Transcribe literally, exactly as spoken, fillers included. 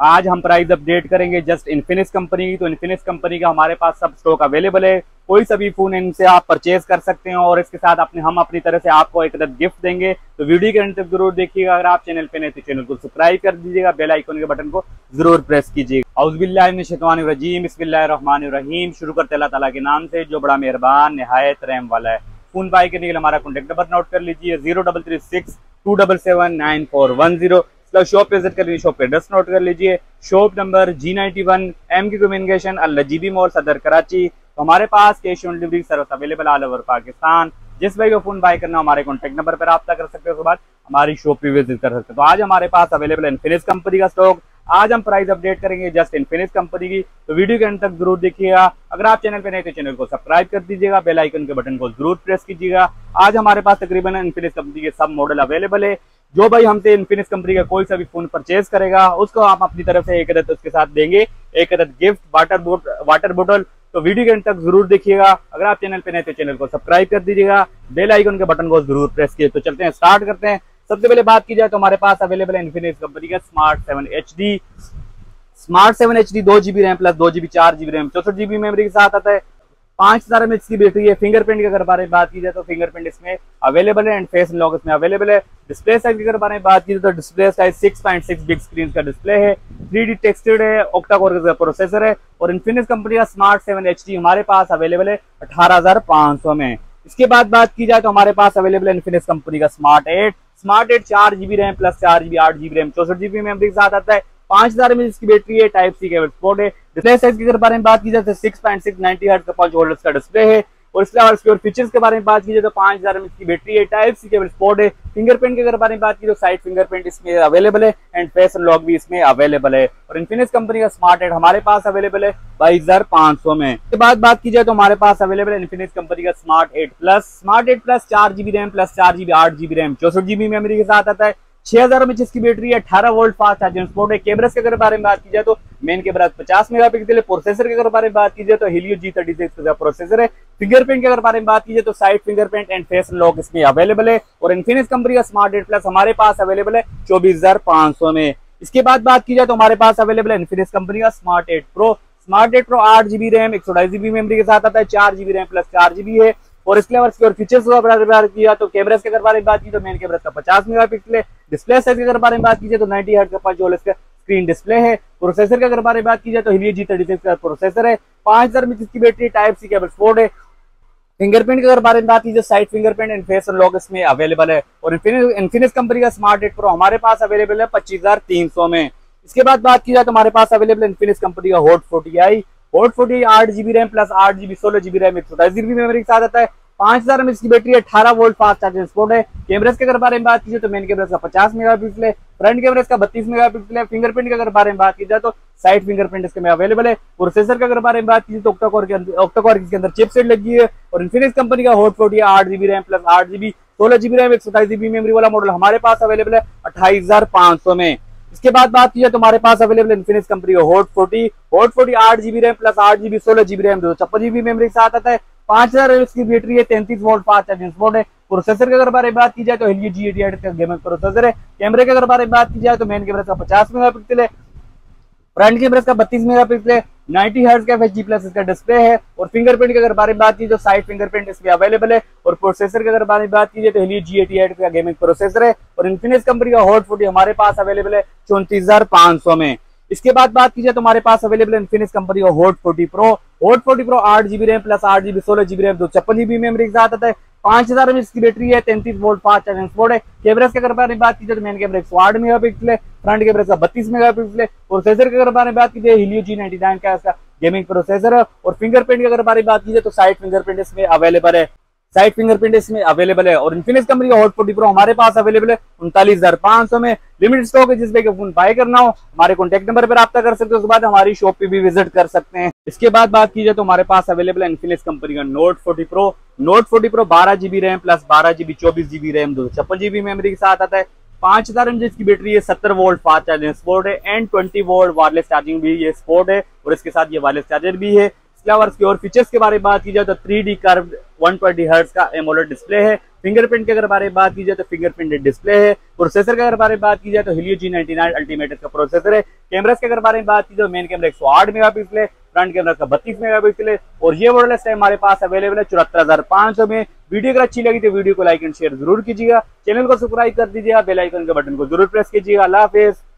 आज हम price update करेंगे जस्ट इन्फिनिक्स कंपनी की। तो इन्फिनिक्स कंपनी का हमारे पास सब स्टॉक अवेलेबल है, कोई सा भी फोन इनसे आप परचेज कर सकते हैं और इसके साथ अपने हम अपनी तरह से आपको एक अदद गिफ्ट देंगे। तो वीडियो के अंत तक जरूर देखिएगा। अगर आप चैनल पे नए तो चैनल को सब्सक्राइब कर दीजिएगा, बेल आइकन के बटन को जरूर प्रेस कीजिएगा। औज़ुबिल्लाहि मिनश्शैतानिर्रजीम, बिस्मिल्लाहिर्रहमानिर्रहीम। शुरू करते अल्लाह ताला के नाम से जो बड़ा मेहरबान निहायत रहम वाला है। फोन बाय करने के लिए हमारा कॉन्टैक्ट नंबर नोट कर लीजिए zero double three six two double seven nine four one zero. Shop पे विजिट कर लीजिए, शॉप पे एड्रेस नोट कर लीजिए। Shop number G ninety one, M K communication, Al GB mall, Saddar Karachi. तो हमारे पास cash on delivery service available all over Pakistan. जिस भाई को फोन बाय करना हमारे कॉन्टैक्ट नंबर पर रब्ता कर सकते हो, उसके बाद हमारी शॉप पे विजिट कर सकते हो। तो आज हमारे पास अवेलेबल है इन्फिनिक्स कंपनी का स्टॉक। आज हम प्राइस अपडेट करेंगे जस्ट इन्फिनिक्स कंपनी की। तो वीडियो के अंत तक जरूर देखिएगा। अगर आप चैनल पे नए तो चैनल को सब्सक्राइब कर दीजिएगा, बेल आइकन के बटन को जरूर प्रेस कीजिएगा। आज हमारे पास तकरीबन इन्फिनिक्स कंपनी के सब मॉडल अवेलेबल है। जो भाई हमसे इन्फिनिक्स कंपनी का कोई सा भी फोन परचेज करेगा उसको हम अपनी तरफ से एक अदद उसके साथ देंगे, एक अदद गिफ्ट वाटर बोट वाटर बोतल। तो वीडियो के अंत तक जरूर देखिएगा। अगर आप चैनल पे नए तो चैनल को सब्सक्राइब कर दीजिएगा, बेल आइकन के बटन को जरूर प्रेस कीजिए। तो चलते हैं, स्टार्ट करते हैं। सबसे पहले बात की जाए तो हमारे पास अवेलेबल है इन्फिनिक्स कंपनी का smart seven H D. Smart seven H D दो जीबी रैम प्लस दो जीबी चार जीबी रैम चौसठ जीबी मेमोरी के साथ आता है। पांच हजार एम एच की बैटरी है। फिंगरप्रिंट की अगर बारे में बात की जाए तो फिंगरप्रिंट इसमें अवेलेबल है एंड फेस अनलॉक इसमें अवेलेबल है। डिस्प्ले साइज की अगर बारे में बात की जाए तो display size six point six big screen का डिस्प्ले है। थ्री डी टेक्सचर्ड है, ऑक्टा कोर का प्रोसेसर है। और इन्फिनिक्स कंपनी का स्मार्ट सेवन एच डी हमारे पास अवेलेबल है अठारह हजार पांच सौ में। इसके बाद बात की जाए तो हमारे पास अवेलेबल है इन्फिनिक्स कंपनी का स्मार्ट एट। स्मार्ट एट चार जीबी रैम प्लस चार जीबी आठ जीबी रैम चौसठ जीबी मेमोरी के साथ आता है। पांच हजार एमएच की बैटरी है, टाइप सी केबल सपोर्ट है। डिस्प्ले साइज के बारे में बात की जाए तो six point six ninety hertz का पंच होल्डर्स का डिस्प्ले है। और इसके अलावा इसके और फीचर्स के बारे में बात की जाए तो पांच हजार एमएच की बैटरी है, टाइप सी केबल सपोर्ट है। फिंगरप्रिंट के बारे में बात की तो साइड फिंगरप्रिंट इसमें अवेलेबल है एंड फेस अनलॉक भी इसमें अवेलेबल है। और इन्फिनिक्स कंपनी का स्मार्ट एट हमारे पास अवेलेबल है बाईस हजार पांच सौ में। इसके बाद बात की जाए तो हमारे पास अवेलेबल है इन्फिनिक्स कंपनी का smart eight plus. Smart eight plus चार जीबी रैम प्लस चार जीबी आठ जीबी रैम चौसठ जीबी मेमोरी के साथ आता है। छह हजार एमएच की बैटरी है, अठारह वोल्ट फास्ट चार्जिंग सपोर्ट है। कैमरास के अगर बारे में बात की जाए तो मेन कैमरा पचास मेगापिक्सल है। प्रोसेसर के अगर बारे में बात की जाए तो हेलियो जी थर्टी सिक्स का प्रोसेसर है। फिंगरप्रिंट के अगर बारे में बात की जाए तो side fingerprint and face unlock इसमें अवेलेबल है। और इन्फिनिक्स कंपनी का स्मार्ट एट प्लस हमारे पास अवेलेबल है चौबीस हजार पांच सौ में। इसके बाद बात की जाए तो हमारे पास अवेलेबल है इन्फिनिक्स कंपनी का smart eight pro. Smart eight pro आठ जीबी रैम एक सौ ढाई जीबी मेमोरी के साथ आता है, चार जीबी रैम प्लस चार जीबी है। और इसके अलावा इसके और फीचर्स की बात किया तो कैमरास के अगर बारे में बात की तो मेन कैमरा का पचास मेगापिक्सल है। डिस्प्ले साइज के अगर बारे में बात की जाए तो नाइंटी हर्ट्ज का पंच होल्डर्स का स्क्रीन डिस्प्ले है। प्रोसेसर के अगर बारे में बात की जाए तो हेलियो जी थर्टी सिक्स का प्रोसेसर है। पांच हजार एमएच की battery, type C cable support है। फिंगरप्रिंट के अगर बारे में बात की जाए side fingerprint and face unlock इसमें अवेलेबल है। और इन्फिनिक्स कंपनी का स्मार्ट एट प्रो हमारे पास अवेलेबल है पच्चीस हजार तीन सौ में। इसके बाद बात की जाए तो हमारे पास अवेलेबल है इन्फिनिक्स कंपनी का hot forty I. Hot forty आठ जीबी रैम प्लस आठ जीबी सोलह जीबी रैम एक सौ ढाई जीबी मेमोरी के साथ आता है। पांच हजार एमएच की बैटरी है, अठारह वोल्ट फास्ट चार्जिंग सपोर्ट है। कैमरास के अगर बारे में बात की जाए तो मेन कैमरा का पचास मेगापिक्सल है, फ्रंट कैमरा का बत्तीस मेगापिक्सल है। फिंगरप्रिंट के अगर बारे में बात की जाए तो साइड फिंगरप्रिंट इसके में अवेलेबल है। प्रोसेसर के अगर बारे में बात की जाए तो ऑक्टा कोर के अंदर ऑक्टा कोर के अंदर चिपसेट लगी है। और इन्फिनिक्स कंपनी का हॉट फोर्टी आठ जीबी रैम प्लस आठ जीबी सोलह जीबी रैम एक सौ अट्ठाईस जीबी मेमोरी वाला मॉडल हमारे पास अवेलेबल है अट्ठाईस हजार पांच सौ में। इसके बाद बात की जाए तो हमारे पास अवेलेबल इन्फिनिक्स कंपनी का हॉट फोर्टी हॉट फोर्टी आठ जीबी रैम प्लस आठ जीबी सोलह जीबी रैम दो सौ छप्पन जीबी मेमोरी के साथ आता है। पांच हजार एमएच की बैटरी है, तैंतीस वोल्ट फास्ट चार्जिंग सपोर्ट है। प्रोसेसर के अगर बारे में बात की जाए तो हेलियो जी एटी एट का गेमिंग प्रोसेसर है। कैमरे के अगर बारे में बात की जाए तो मेन कैमरा का पचास मेगापिक्सल है, फ्रंट कैमरा का बत्तीस मेगापिक्सल है। नाइंटी हर्ट्ज का एच डी प्लस इसका डिस्प्ले है। और फिंगरप्रिंट के अगर बारे में बात की जाए तो साइड फिंगरप्रिंट इसमें अवेलेबल है। और प्रोसेसर के अगर बारे में बात की जाए तो हेलियो जी एटी एट का गेमिंग प्रोसेसर है। और इन्फिनिक्स कंपनी का हॉट फोर्टी हमारे पास अवेलेबल है चौंतीस हजार पांच सौ में। इसके बाद बात की जाए तो हमारे पास अवेलेबल है इन्फिनिक्स कंपनी का hot forty pro. Hot forty pro आठ जीबी रैम प्लस आठ जीबी सोलह जीबी रैम दो सौ छप्पन जीबी मेमोरी के साथ आता है। पांच हजार एमएच की बैटरी है, तैंतीस वोल्ट फास्ट चार्जिंग सपोर्ट है। कैमरास के अगर बारे में बात की जाए तो मेन कैमरा एक सौ आठ मेगापिक्सल है, फ्रंट कैमरा का बत्तीस मेगापिक्सल है। प्रोसेसर के अगर बारे में बात की जाए हेलियो जी नाइंटी नाइन का इसका गेमिंग प्रोसेसर है। और फिंगरप्रिंट की अगर बारे में बात की जाए तो साइड फिंगरप्रिंट इसमें अवेलेबल है साइड फिंगरप्रिंट इसमें अवेलेबल है। और इन्फिनिक्स कंपनी का हॉट फोर्टी प्रो हमारे पास अवेलेबल है उनतालीस हजार पांच सौ में। लिमिटेड स्टॉक है, जिस पे फोन बाय करना हो हमारे कॉन्टैक्ट नंबर पर रब्ता कर सकते हो, उसके बाद हमारी शॉप पे भी विजिट कर सकते हैं। इसके बाद बात की जाए तो हमारे पास अवेलेबल है इन्फिनिक्स कंपनी का note forty pro. Note forty pro बारह जीबी रैम प्लस बारह जीबी चौबीस जीबी रैम दो सौ छप्पन जीबी मेमोरी के साथ आता है। पांच हजार एमएच की बैटरी है, सत्तर वोल्ट फास्ट चार्जिंग सपोर्ट है and twenty volt wireless charging भी ये सपोर्ट है। और इसके साथ ये वायरलेस चार्जर भी है। इसके अलावा इसके और फीचर्स के बारे में बात की जाए तो three D curve one twenty hertz का एमोलेड डिस्प्ले है। फिंगरप्रिंट के अगर बारे में बात की जाए तो फिंगरप्रिंट डिस्प्ले है। प्रोसेसर के अगर बारे में बात की जाए तो Helio G ninety nine ultimate का प्रोसेसर है। कैमरास के अगर बारे में बात की जाए, मेन कैमरा एक सौ आठ मेगापिक्सल है, फ्रंट कैमरा का बत्तीस मेगापिक्सल है और ये मॉडल इस टाइम हमारे पास अवेलेबल है चौहत्तर हजार पाँच सौ में। वीडियो अगर अच्छी लगी तो वीडियो को लाइक एंड शेयर जरूर कीजिएगा, चैनल को सब्सक्राइब कर दीजिएगा, बेल आइकन के बटन को जरूर प्रेस कीजिएगा। अल्लाह हाफिज।